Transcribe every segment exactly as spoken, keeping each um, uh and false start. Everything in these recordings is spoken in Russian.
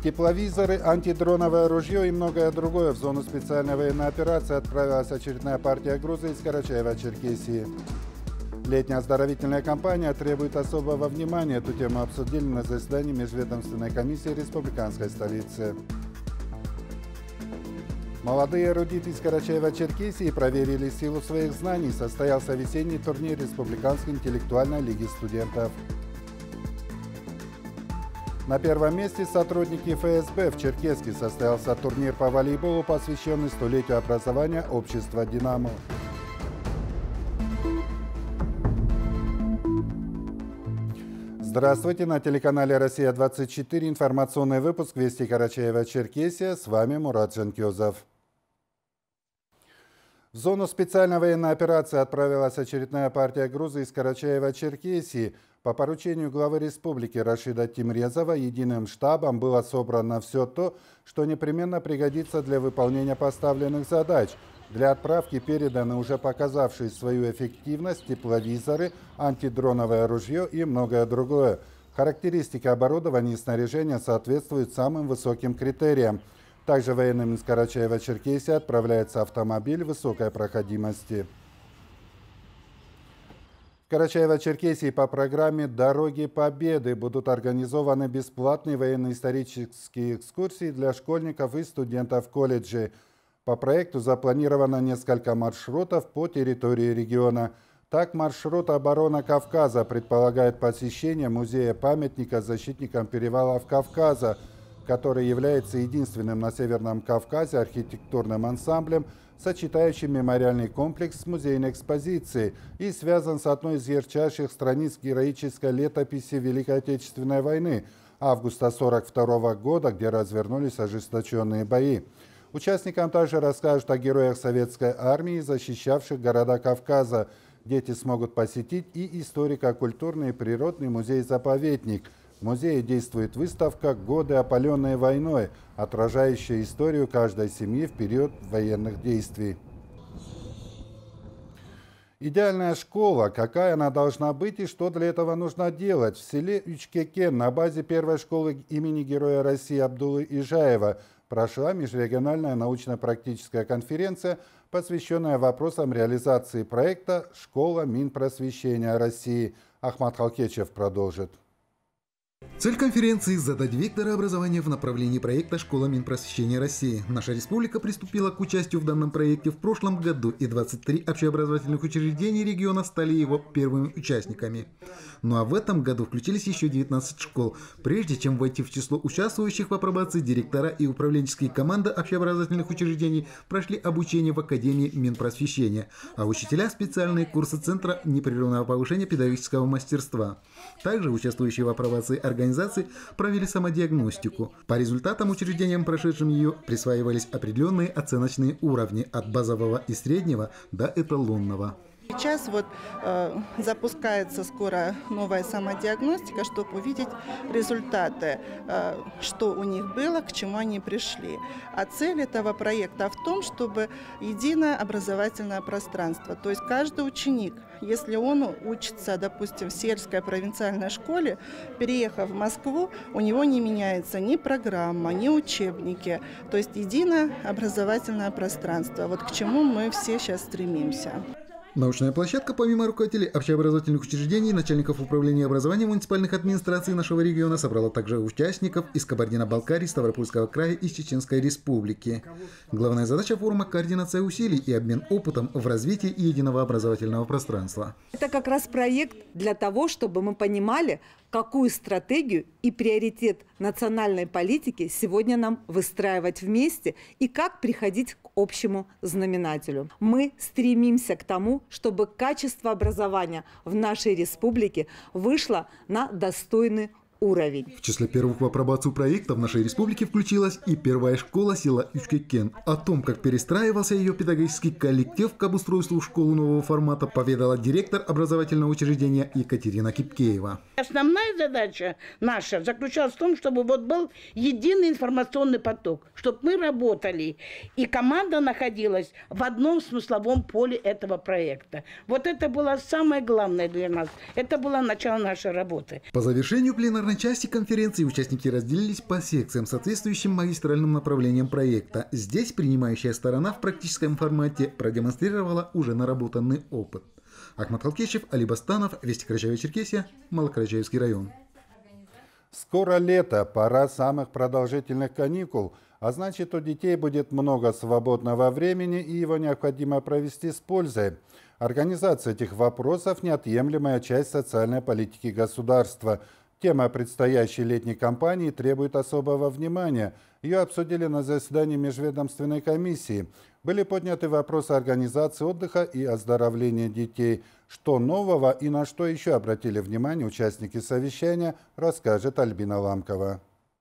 Тепловизоры, антидроновое ружье и многое другое. В зону специальной военной операции отправилась очередная партия груза из Карачаева-Черкесии. Летняя оздоровительная кампания требует особого внимания. Эту тему обсудили на заседании межведомственной комиссии республиканской столицы. Молодые эрудиты из Карачаева-Черкесии проверили силу своих знаний. Состоялся весенний турнир Республиканской интеллектуальной лиги студентов. На первом месте сотрудники эф эс бэ. В Черкесске состоялся турнир по волейболу, посвященный столетию образования общества «Динамо». Здравствуйте! На телеканале «Россия двадцать четыре» информационный выпуск «Вести Карачаева-Черкесия». С вами Мурат Жанкезов. В зону специальной военной операции отправилась очередная партия груза из Карачаева-Черкесии. По поручению главы республики Рашида Тимрезова единым штабом было собрано все то, что непременно пригодится для выполнения поставленных задач. Для отправки переданы уже показавшие свою эффективность тепловизоры, антидроновое ружье и многое другое. Характеристики оборудования и снаряжения соответствуют самым высоким критериям. Также военным из Карачаева-Черкесии отправляется автомобиль высокой проходимости. В Карачаево-Черкесии по программе «Дороги Победы» будут организованы бесплатные военно-исторические экскурсии для школьников и студентов колледжей. По проекту запланировано несколько маршрутов по территории региона. Так, маршрут «Оборона Кавказа» предполагает посещение музея-памятника защитникам перевалов Кавказа, который является единственным на Северном Кавказе архитектурным ансамблем, сочетающим мемориальный комплекс с музейной экспозицией и связан с одной из ярчайших страниц героической летописи Великой Отечественной войны августа сорок второго года, где развернулись ожесточенные бои. Участникам также расскажут о героях советской армии, защищавших города Кавказа. Дети смогут посетить и историко-культурный и природный музей-заповедник. В музее действует выставка «Годы, опаленные войной», отражающая историю каждой семьи в период военных действий. Идеальная школа. Какая она должна быть и что для этого нужно делать? В селе Ючкекен на базе первой школы имени Героя России Абдулы Ижаева прошла межрегиональная научно-практическая конференция, посвященная вопросам реализации проекта «Школа Минпросвещения России». Ахмат Халкечев продолжит. Цель конференции – задать вектор образования в направлении проекта «Школа Минпросвещения России». Наша республика приступила к участию в данном проекте в прошлом году, и двадцать три общеобразовательных учреждений региона стали его первыми участниками. Ну а в этом году включились еще девятнадцать школ. Прежде чем войти в число участвующих в апробации, директора и управленческие команды общеобразовательных учреждений прошли обучение в Академии Минпросвещения, а учителя – специальные курсы Центра непрерывного повышения педагогического мастерства. Также участвующие в апробации организации провели самодиагностику. По результатам учреждениям, прошедшим ее, присваивались определенные оценочные уровни от базового и среднего до эталонного. Сейчас вот э, запускается скоро новая самодиагностика, чтобы увидеть результаты, э, что у них было, к чему они пришли. А цель этого проекта в том, чтобы единое образовательное пространство, то есть каждый ученик, если он учится, допустим, в сельской провинциальной школе, переехав в Москву, у него не меняется ни программа, ни учебники, то есть единое образовательное пространство. Вот к чему мы все сейчас стремимся. Научная площадка, помимо руководителей общеобразовательных учреждений, начальников управления образования муниципальных администраций нашего региона, собрала также участников из Кабардино-Балкарии, Ставропольского края и Чеченской республики. Главная задача форума – координация усилий и обмен опытом в развитии единого образовательного пространства. Это как раз проект для того, чтобы мы понимали, какую стратегию и приоритет национальной политики сегодня нам выстраивать вместе и как приходить к общему знаменателю. Мы стремимся к тому, чтобы качество образования в нашей республике вышло на достойный уровень. В числе первых в апробацию проекта в нашей республике включилась и первая школа села Ючкекен. О том, как перестраивался ее педагогический коллектив к обустройству в школу нового формата, поведала директор образовательного учреждения Екатерина Кипкеева. Основная задача наша заключалась в том, чтобы вот был единый информационный поток, чтобы мы работали, и команда находилась в одном смысловом поле этого проекта. Вот это было самое главное для нас. Это было начало нашей работы. По завершению пленарной первой части конференции участники разделились по секциям, соответствующим магистральным направлениям проекта. Здесь принимающая сторона в практическом формате продемонстрировала уже наработанный опыт. Ахмат Халкешев, Али Бастанов, Вести Карачаево-Черкесия, Малокарачаевский район. Скоро лето, пора самых продолжительных каникул, а значит, у детей будет много свободного времени и его необходимо провести с пользой. Организация этих вопросов – неотъемлемая часть социальной политики государства. Тема предстоящей летней кампании требует особого внимания. Ее обсудили на заседании межведомственной комиссии. Были подняты вопросы организации отдыха и оздоровления детей. Что нового и на что еще обратили внимание участники совещания, расскажет Альбина Ламкова.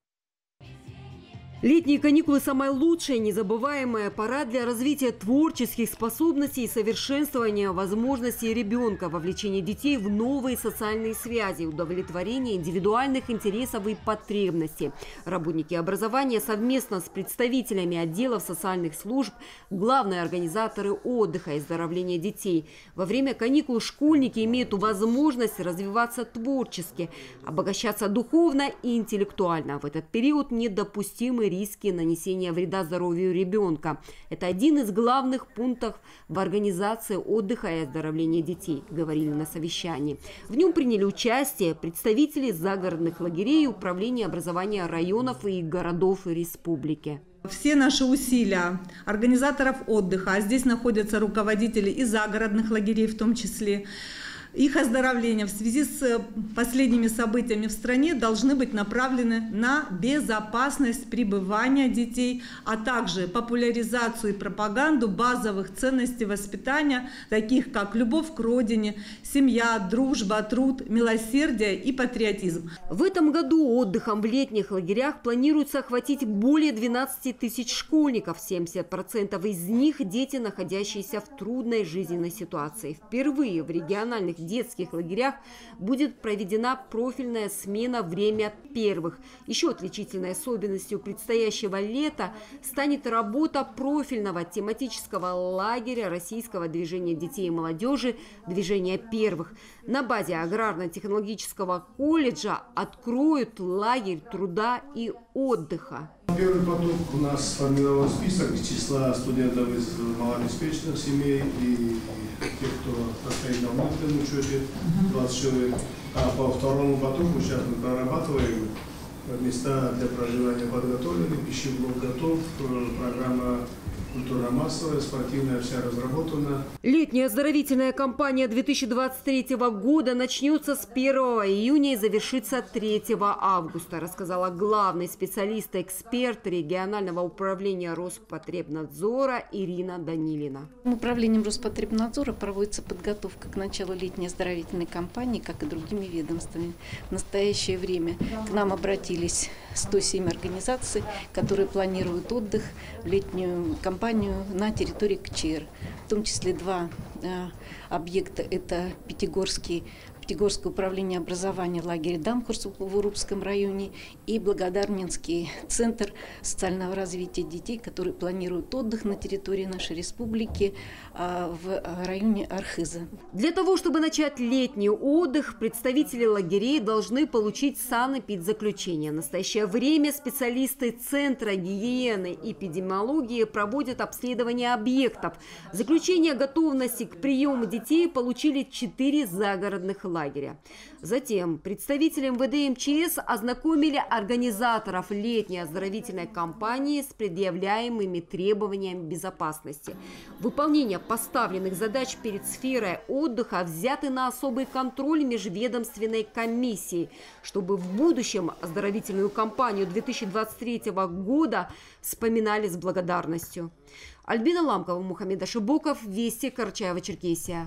Летние каникулы – самая лучшая, незабываемая пора для развития творческих способностей и совершенствования возможностей ребенка, вовлечения детей в новые социальные связи, удовлетворения индивидуальных интересов и потребностей. Работники образования совместно с представителями отделов социальных служб, главные организаторы отдыха и оздоровления детей. Во время каникул школьники имеют возможность развиваться творчески, обогащаться духовно и интеллектуально. В этот период недопустимы риски нанесения вреда здоровью ребенка. Это один из главных пунктов в организации отдыха и оздоровления детей, говорили на совещании. В нем приняли участие представители загородных лагерей и управления образования районов и городов республики. Все наши усилия организаторов отдыха, а здесь находятся руководители и загородных лагерей в том числе, их оздоровление в связи с последними событиями в стране должны быть направлены на безопасность пребывания детей, а также популяризацию и пропаганду базовых ценностей воспитания, таких как любовь к родине, семья, дружба, труд, милосердие и патриотизм. В этом году отдыхом в летних лагерях планируется охватить более двенадцати тысяч школьников. семьдесят процентов из них – дети, находящиеся в трудной жизненной ситуации. Впервые в региональных детских лагерях будет проведена профильная смена «Время первых». Еще отличительной особенностью предстоящего лета станет работа профильного тематического лагеря Российского движения детей и молодежи «Движение первых». На базе аграрно-технологического колледжа откроют лагерь труда и отдыха. Первый поток у нас сформирован список из числа студентов из малообеспеченных семей и тех, кто стоит на внутреннем учете, двадцать человек. А по второму потоку сейчас мы прорабатываем места для проживания подготовлены, пищеблок готов, программа культурно-массовая, спортивная вся разработана. Летняя оздоровительная кампания две тысячи двадцать третьего года начнется с первого июня и завершится третьего августа, рассказала главный специалист-эксперт регионального управления Роспотребнадзора Ирина Данилина. Управлением Роспотребнадзора проводится подготовка к началу летней оздоровительной кампании, как и другими ведомствами. В настоящее время к нам обратились сто семь организаций, которые планируют отдых в летнюю кампанию на территории КЧР, в том числе два э, объекта. Это Пятигорский, Пятигорское управление образования в лагере Дамхурс в Урупском районе и Благодарнинский центр социального развития детей, которые планируют отдых на территории нашей республики э, в районе Архыза. Для того, чтобы начать летний отдых, представители лагерей должны получить санэпидзаключение. В настоящее время специалисты Центра гигиены и эпидемиологии проводят обследование объектов. Заключение готовности к приему детей получили четыре загородных лагеря. Затем представители эм вэ дэ и эм че эс ознакомили организаторов летней оздоровительной кампании с предъявляемыми требованиями безопасности. Выполнение поставленных задач перед сферой отдыха взяты на особый контроль межведомственной комиссии, чтобы в будущем оздоровительную кампанию две тысячи двадцать третьего года вспоминали с благодарностью. Альбина Ламкова, Мухаммед Ашибоков, Вести, Карачаево-Черкесия.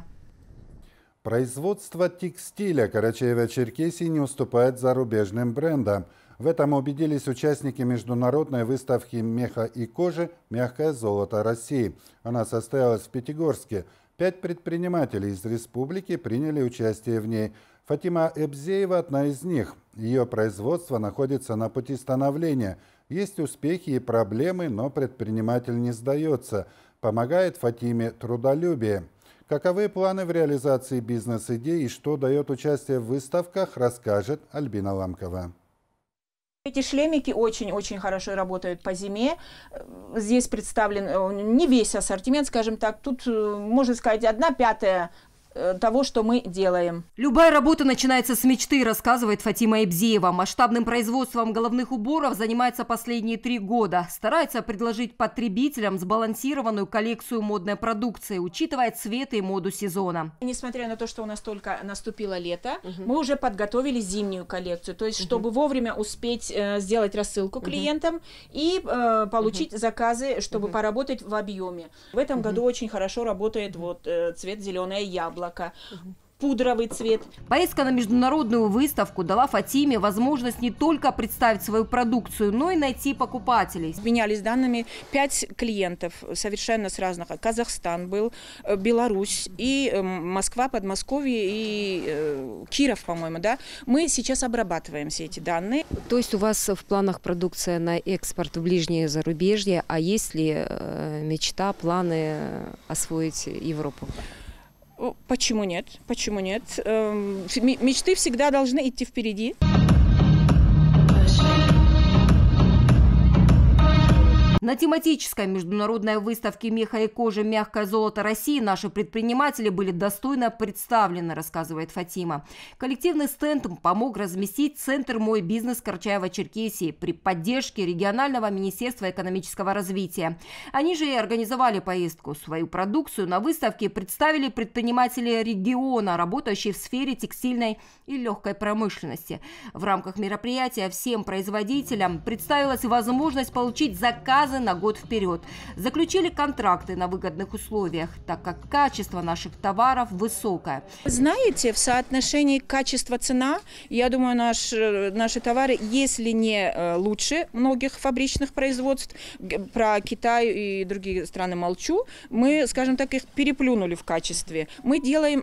Производство текстиля Карачаево-Черкесии не уступает зарубежным брендам. В этом убедились участники международной выставки меха и кожи «Мягкое золото России». Она состоялась в Пятигорске. Пять предпринимателей из республики приняли участие в ней. Фатима Эбзеева – одна из них. Ее производство находится на пути становления. Есть успехи и проблемы, но предприниматель не сдается. Помогает Фатиме трудолюбие. Каковы планы в реализации бизнес-идей и что дает участие в выставках, расскажет Альбина Ламкова. Эти шлемики очень-очень хорошо работают по зиме. Здесь представлен не весь ассортимент, скажем так. Тут, можно сказать, одна пятая того, что мы делаем. Любая работа начинается с мечты, рассказывает Фатима Эбзиева. Масштабным производством головных уборов занимается последние три года. Старается предложить потребителям сбалансированную коллекцию модной продукции, учитывая цвет и моду сезона. Несмотря на то, что у нас только наступило лето, угу. мы уже подготовили зимнюю коллекцию. То есть, чтобы угу. вовремя успеть э, сделать рассылку угу. клиентам и э, получить угу. заказы, чтобы угу. поработать в объеме. В этом угу. году очень хорошо работает вот, э, цвет зеленое яблоко. Пудровый цвет. Поездка на международную выставку дала Фатиме возможность не только представить свою продукцию, но и найти покупателей. Менялись данными пять клиентов совершенно с разных. Казахстан был, Беларусь и Москва, Подмосковье и Киров, по-моему, да. Мы сейчас обрабатываем все эти данные. То есть у вас в планах продукция на экспорт в ближнее зарубежье, а есть ли мечта, планы освоить Европу? Почему нет? Почему нет? Мечты всегда должны идти впереди. На тематической международной выставке меха и кожи «Мягкое золото России» наши предприниматели были достойно представлены, рассказывает Фатима. Коллективный стенд помог разместить Центр «Мой бизнес» Карачаево-Черкесии при поддержке регионального министерства экономического развития. Они же и организовали поездку. Свою продукцию на выставке представили предприниматели региона, работающие в сфере текстильной и легкой промышленности. В рамках мероприятия всем производителям представилась возможность получить заказы на год вперед. Заключили контракты на выгодных условиях, так как качество наших товаров высокое. Знаете, в соотношении качество-цена, я думаю, наш, наши товары, если не лучше многих фабричных производств, про Китай и другие страны молчу, мы, скажем так, их переплюнули в качестве. Мы делаем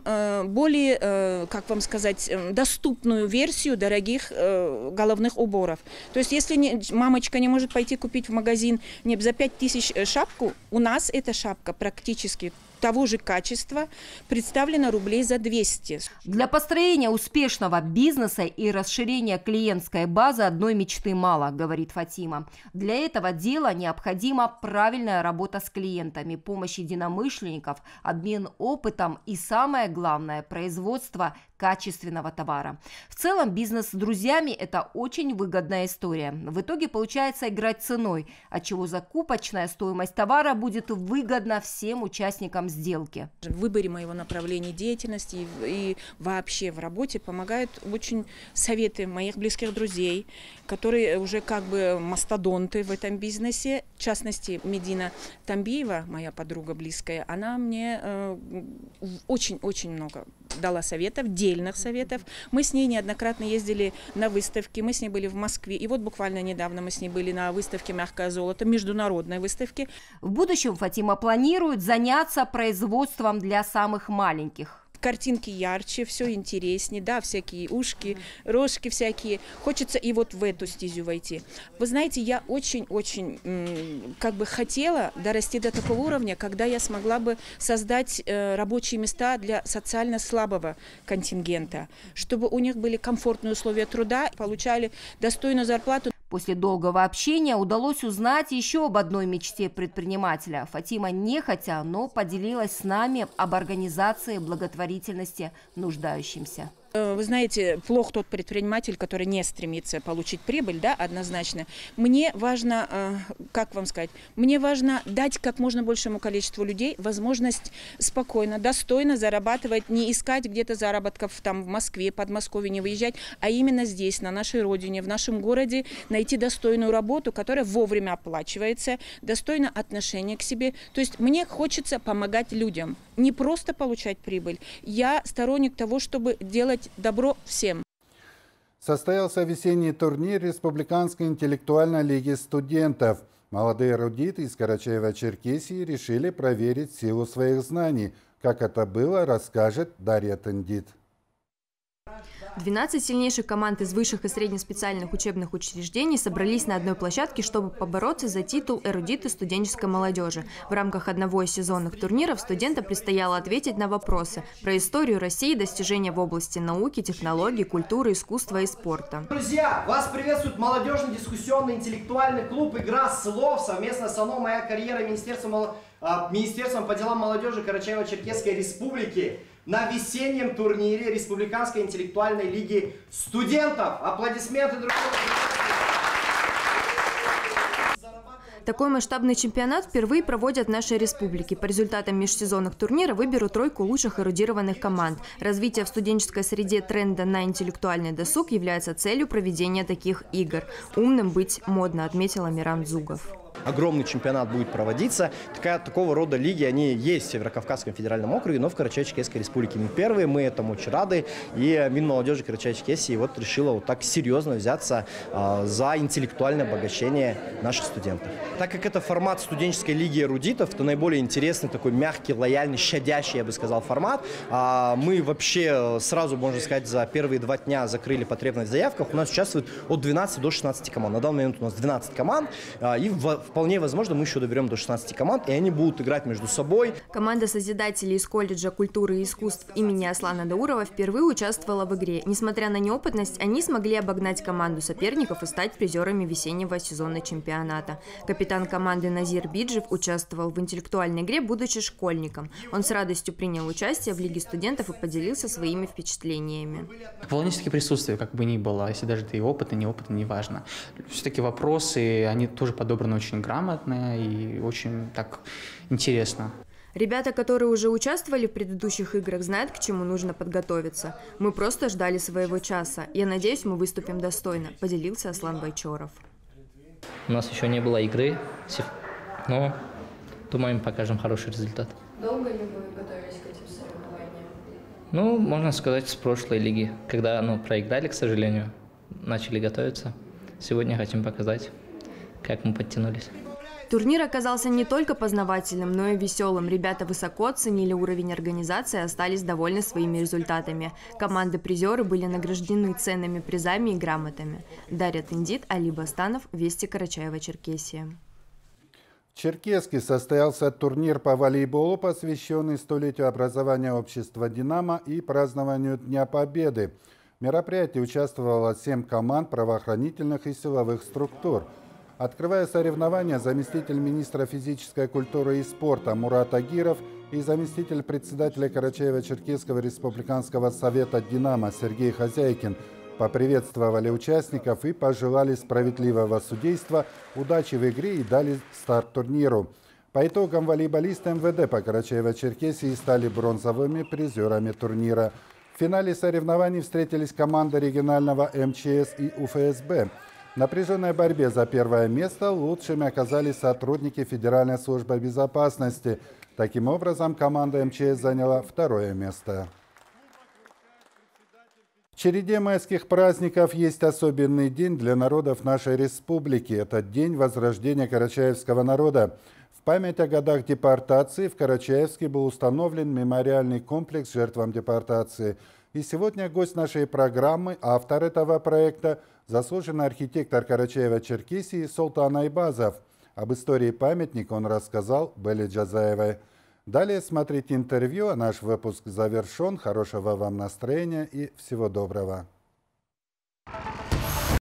более, как вам сказать, доступную версию дорогих головных уборов. То есть, если не, мамочка не может пойти купить в магазин не за пять тысяч шапку, у нас эта шапка практически того же качества представлена рублей за двести. Для построения успешного бизнеса и расширения клиентской базы одной мечты мало, говорит Фатима. Для этого дела необходима правильная работа с клиентами, помощь единомышленников, обмен опытом и, самое главное, производство качественного товара. В целом бизнес с друзьями – это очень выгодная история. В итоге получается играть ценой, отчего закупочная стоимость товара будет выгодна всем участникам сделки. В выборе моего направления деятельности и, и вообще в работе помогают очень советы моих близких друзей, которые уже как бы мастодонты в этом бизнесе. В частности, Медина Тамбиева, моя подруга близкая, она мне очень-очень э, много дала советов, дельных советов. Мы с ней неоднократно ездили на выставки, мы с ней были в Москве. И вот буквально недавно мы с ней были на выставке «Мягкое золото», международной выставке. В будущем Фатима планирует заняться производством для самых маленьких. Картинки ярче, все интереснее, да, всякие ушки, рожки всякие. Хочется и вот в эту стезю войти. Вы знаете, я очень-очень как бы хотела дорасти до такого уровня, когда я смогла бы создать э, рабочие места для социально слабого контингента, чтобы у них были комфортные условия труда, получали достойную зарплату. После долгого общения удалось узнать еще об одной мечте предпринимателя. Фатима нехотя, но поделилась с нами об организации благотворительности нуждающимся. Вы знаете, плох тот предприниматель, который не стремится получить прибыль, да, однозначно. Мне важно, как вам сказать, мне важно дать как можно большему количеству людей возможность спокойно, достойно зарабатывать, не искать где-то заработков там в Москве, Подмосковье, не выезжать, а именно здесь, на нашей родине, в нашем городе, найти достойную работу, которая вовремя оплачивается, достойное отношение к себе. То есть мне хочется помогать людям, не просто получать прибыль. Я сторонник того, чтобы делать добро всем. Состоялся весенний турнир Республиканской интеллектуальной лиги студентов. Молодые эрудиты из Карачаева-Черкесии решили проверить силу своих знаний. Как это было, расскажет Дарья Тендит. двенадцать сильнейших команд из высших и среднеспециальных учебных учреждений собрались на одной площадке, чтобы побороться за титул эрудиты студенческой молодежи. В рамках одного из сезонных турниров студентам предстояло ответить на вопросы про историю России, достижения в области науки, технологий, культуры, искусства и спорта. Друзья, вас приветствует молодежный дискуссионный интеллектуальный клуб «Игра слов» совместно с ОНО «Моя карьера» Министерством, Министерством по делам молодежи Карачаево-Черкесской Республики на весеннем турнире Республиканской интеллектуальной лиги студентов. Аплодисменты, друзья! Такой масштабный чемпионат впервые проводят в нашей республике. По результатам межсезонных турниров выберут тройку лучших эрудированных команд. Развитие в студенческой среде тренда на интеллектуальный досуг является целью проведения таких игр. Умным быть модно, отметил Амиран Дзугов. Огромный чемпионат будет проводиться. Такая, такого рода лиги, они есть в Северокавказском федеральном округе, но в Карачаево-Черкесской республике мы первые, мы этому очень рады. И Минмолодежи Карачаево-Черкесии вот решила вот так серьезно взяться э, за интеллектуальное обогащение наших студентов. Так как это формат студенческой лиги эрудитов, то наиболее интересный, такой мягкий, лояльный, щадящий, я бы сказал, формат. А мы вообще сразу, можно сказать, за первые два дня закрыли потребность в заявках. У нас участвует от двенадцати до шестнадцати команд. На данный момент у нас двенадцать команд, а, и в вполне возможно, мы еще доберем до шестнадцати команд, и они будут играть между собой. Команда созидателей из колледжа культуры и искусств имени Аслана Даурова впервые участвовала в игре. Несмотря на неопытность, они смогли обогнать команду соперников и стать призерами весеннего сезона чемпионата. Капитан команды Назир Биджев участвовал в интеллектуальной игре, будучи школьником. Он с радостью принял участие в Лиге студентов и поделился своими впечатлениями. Волнительное присутствие, как бы ни было, если даже ты опытный, неопытный, неважно. Все-таки вопросы, они тоже подобраны очень грамотно и очень так интересно. Ребята, которые уже участвовали в предыдущих играх, знают, к чему нужно подготовиться. Мы просто ждали своего часа. Я надеюсь, мы выступим достойно, поделился Аслан Байчоров. У нас еще не было игры, но думаем, покажем хороший результат. Долго ли вы готовились к этим соревнованиям? Ну, можно сказать, с прошлой лиги, когда ну, проиграли, к сожалению, начали готовиться. Сегодня хотим показать, как мы подтянулись. Турнир оказался не только познавательным, но и веселым. Ребята высоко оценили уровень организации и остались довольны своими результатами. Команды-призеры были награждены ценными призами и грамотами. Дарья Тындит, Али Бастанов, Вести, Карачаево-Черкесия. В Черкесске состоялся турнир по волейболу, посвященный столетию образования общества «Динамо» и празднованию Дня Победы. В мероприятии участвовало семь команд правоохранительных и силовых структур. Открывая соревнования, заместитель министра физической культуры и спорта Мурат Агиров и заместитель председателя Карачаево-Черкесского республиканского совета «Динамо» Сергей Хозяйкин поприветствовали участников и пожелали справедливого судейства, удачи в игре и дали старт турниру. По итогам волейболисты эм вэ дэ по Карачаево-Черкесии стали бронзовыми призерами турнира. В финале соревнований встретились команды регионального эм че эс и у эф эс бэ. В напряженной борьбе за первое место лучшими оказались сотрудники Федеральной службы безопасности. Таким образом, команда эм че эс заняла второе место. В череде майских праздников есть особенный день для народов нашей республики. Это день возрождения карачаевского народа. В память о годах депортации в Карачаевске был установлен мемориальный комплекс жертвам депортации. И сегодня гость нашей программы, автор этого проекта, заслуженный архитектор Карачаево-Черкесии Султан Айбазов. Об истории памятника он рассказал Белле Джазаевой. Далее смотрите интервью, а наш выпуск завершен. Хорошего вам настроения и всего доброго.